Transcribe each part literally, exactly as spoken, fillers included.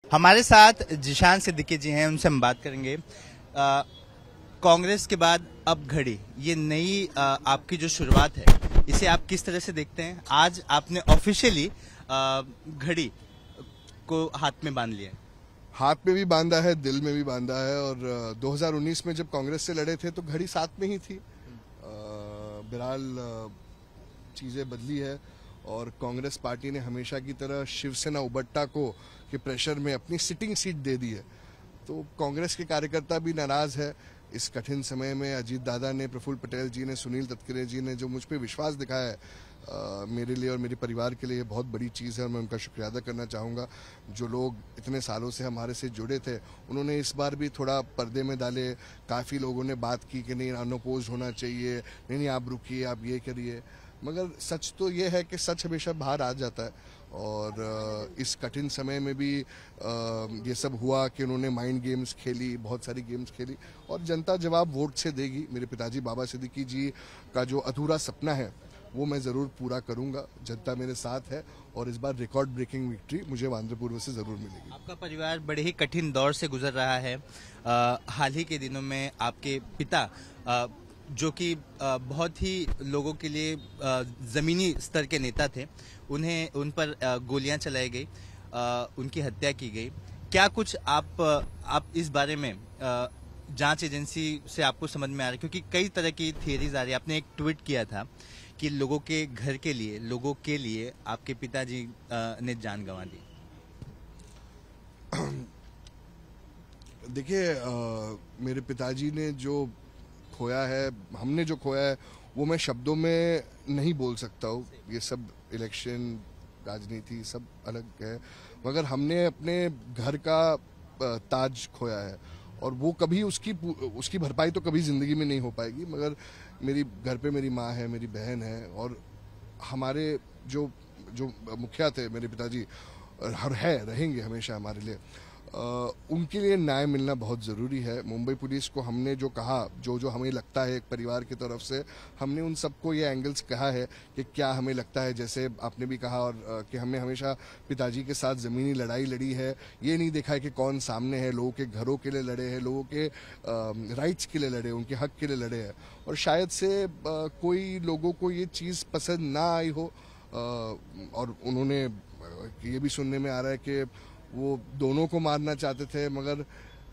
हमारे साथ जिशान सिद्दीकी जी हैं, उनसे हम बात करेंगे। आ, कांग्रेस के बाद अब घड़ी, ये नई आ, आपकी जो शुरुआत है, इसे आप किस तरह से देखते हैं? आज आपने ऑफिशियली घड़ी को हाथ में बांध लिया है। हाथ में भी बांधा है, दिल में भी बांधा है। और दो हज़ार उन्नीस में जब कांग्रेस से लड़े थे तो घड़ी साथ में ही थी। बहरहाल चीजें बदली है और कांग्रेस पार्टी ने हमेशा की तरह शिवसेना उबट्टा को के प्रेशर में अपनी सिटिंग सीट दे दी है। तो कांग्रेस के कार्यकर्ता भी नाराज है। इस कठिन समय में अजीत दादा ने, प्रफुल्ल पटेल जी ने, सुनील तटकरे जी ने जो मुझ पर विश्वास दिखाया है, आ, मेरे लिए और मेरे परिवार के लिए ये बहुत बड़ी चीज़ है और मैं उनका शुक्रिया अदा करना चाहूँगा। जो लोग इतने सालों से हमारे से जुड़े थे, उन्होंने इस बार भी थोड़ा पर्दे में डाले। काफ़ी लोगों ने बात की कि नहीं, अनअपोज होना चाहिए, नहीं नहीं आप रुकिए, आप ये करिए। मगर सच तो ये है कि सच हमेशा बाहर आ जाता है। और इस कठिन समय में भी ये सब हुआ कि उन्होंने माइंड गेम्स खेली, बहुत सारी गेम्स खेली और जनता जवाब वोट से देगी। मेरे पिताजी बाबा सिद्दीकी जी का जो अधूरा सपना है वो मैं ज़रूर पूरा करूंगा। जनता मेरे साथ है और इस बार रिकॉर्ड ब्रेकिंग विक्ट्री मुझे आंध्रपूर्व से ज़रूर मिलेगी। आपका परिवार बड़े ही कठिन दौर से गुजर रहा है। आ, हाल ही के दिनों में आपके पिता आ, जो कि बहुत ही लोगों के लिए ज़मीनी स्तर के नेता थे, उन्हें उन पर गोलियां चलाई गई, उनकी हत्या की गई। क्या कुछ आप आप इस बारे में जांच एजेंसी से आपको समझ में आ रहा है? क्योंकि कई तरह की थियरीज आ रही है। आपने एक ट्वीट किया था कि लोगों के घर के लिए, लोगों के लिए आपके पिताजी ने जान गंवा दी। देखिए, मेरे पिताजी ने जो खोया है, हमने जो खोया है, वो मैं शब्दों में नहीं बोल सकता हूँ। ये सब इलेक्शन, राजनीति सब अलग है। मगर हमने अपने घर का ताज खोया है और वो कभी उसकी उसकी भरपाई तो कभी जिंदगी में नहीं हो पाएगी। मगर मेरी घर पे मेरी माँ है, मेरी बहन है और हमारे जो जो मुखिया थे मेरे पिताजी, हर है रहेंगे हमेशा हमारे लिए। आ, उनके लिए न्याय मिलना बहुत ज़रूरी है। मुंबई पुलिस को हमने जो कहा, जो जो हमें लगता है एक परिवार की तरफ से, हमने उन सबको ये एंगल्स कहा है कि क्या हमें लगता है। जैसे आपने भी कहा और आ, कि हमने हमेशा पिताजी के साथ ज़मीनी लड़ाई लड़ी है। ये नहीं देखा है कि कौन सामने है। लोगों के घरों के लिए लड़े हैं, लोगों के राइट्स के लिए लड़े, उनके हक के लिए लड़े हैं। और शायद से आ, कोई लोगों को ये चीज़ पसंद ना आई हो आ, और उन्होंने ये भी सुनने में आ रहा है कि वो दोनों को मारना चाहते थे। मगर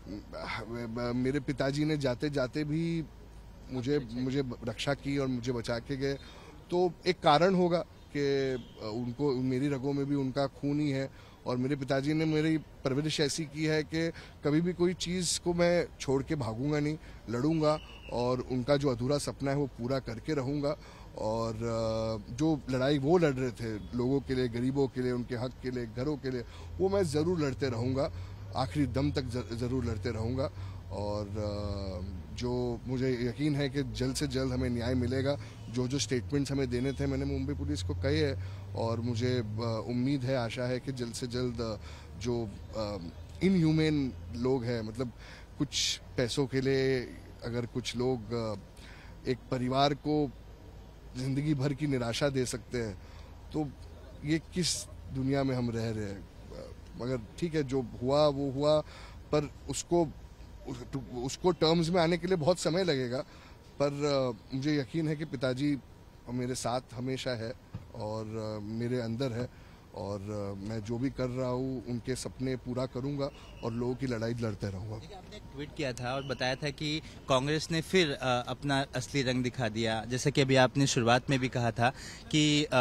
मेरे पिताजी ने जाते जाते भी मुझे मुझे रक्षा की और मुझे बचा के गए। तो एक कारण होगा कि उनको, मेरी रगों में भी उनका खून ही है। और मेरे पिताजी ने मेरी परवरिश ऐसी की है कि कभी भी कोई चीज़ को मैं छोड़ के भागूंगा नहीं, लड़ूंगा और उनका जो अधूरा सपना है वो पूरा करके रहूंगा। और जो लड़ाई वो लड़ रहे थे लोगों के लिए, गरीबों के लिए, उनके हक के लिए, घरों के लिए, वो मैं ज़रूर लड़ते रहूँगा, आखिरी दम तक ज़रूर लड़ते रहूँगा। और जो मुझे यकीन है कि जल्द से जल्द हमें न्याय मिलेगा। जो जो स्टेटमेंट्स हमें देने थे मैंने मुंबई पुलिस को कहे हैं और मुझे उम्मीद है, आशा है कि जल्द से जल्द जो इनह्यूमन लोग हैं, मतलब कुछ पैसों के लिए अगर कुछ लोग एक परिवार को जिंदगी भर की निराशा दे सकते हैं, तो ये किस दुनिया में हम रह रहे हैं। मगर ठीक है, जो हुआ वो हुआ, पर उसको उसको टर्म्स में आने के लिए बहुत समय लगेगा। पर मुझे यकीन है कि पिताजी मेरे साथ हमेशा है और मेरे अंदर है और मैं जो भी कर रहा हूँ उनके सपने पूरा करूँगा और लोगों की लड़ाई लड़ते रहूँगा। आपने ट्वीट किया था और बताया था कि कांग्रेस ने फिर अपना असली रंग दिखा दिया। जैसे कि अभी आपने शुरुआत में भी कहा था कि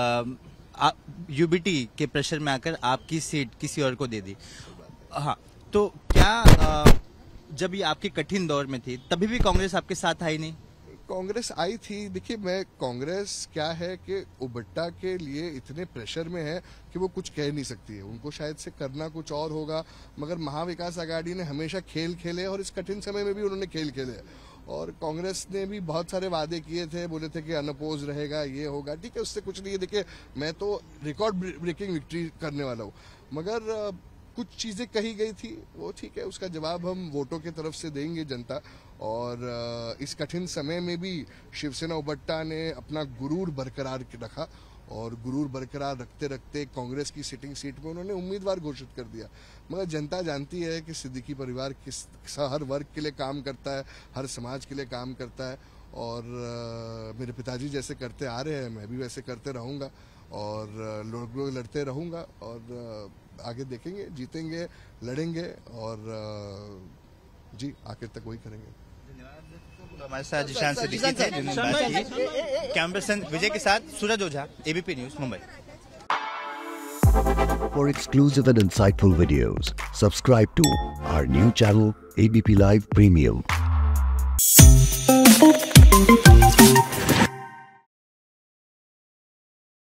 यूबीटी के प्रेशर में आकर आपकी सीट किसी और को दे दी। हाँ, तो क्या आ, जब ये आपके कठिन दौर में थी तभी भी कांग्रेस आपके साथ आई नहीं? कांग्रेस आई थी। देखिए, मैं कांग्रेस क्या है कि उबट्टा के लिए इतने प्रेशर में है कि वो कुछ कह नहीं सकती है। उनको शायद से करना कुछ और होगा। मगर महाविकास आघाड़ी ने हमेशा खेल खेले और इस कठिन समय में भी उन्होंने खेल खेले। और कांग्रेस ने भी बहुत सारे वादे किए थे, बोले थे कि अनअपोज रहेगा, ये होगा। ठीक है, उससे कुछ नहीं है। देखिए, मैं तो रिकॉर्ड ब्रेकिंग विक्ट्री करने वाला हूँ। मगर कुछ चीज़ें कही गई थी, वो ठीक है, उसका जवाब हम वोटों की तरफ से देंगे जनता। और इस कठिन समय में भी शिवसेना उबट्टा ने अपना गुरूर बरकरार रखा और गुरूर बरकरार रखते रखते कांग्रेस की सिटिंग सीट में उन्होंने उम्मीदवार घोषित कर दिया। मगर जनता जानती है कि सिद्दीकी परिवार किस हर वर्ग के लिए काम करता है, हर समाज के लिए काम करता है, और आ, मेरे पिताजी जैसे करते आ रहे हैं मैं भी वैसे करते रहूँगा, और लोग लोग लड़ते रहूँगा, और आ, आगे देखेंगे, जीतेंगे, लड़ेंगे, और आ, जी आखिर तक वही करेंगे। हमारे साथ जिशान सिद्दीकी थे जिन्होंने बात की। कैमरा पर्सन विजय के साथ Suraj Ojha, ABP news, Mumbai. For exclusive and insightful videos, subscribe to our new channel A B P Live Premium.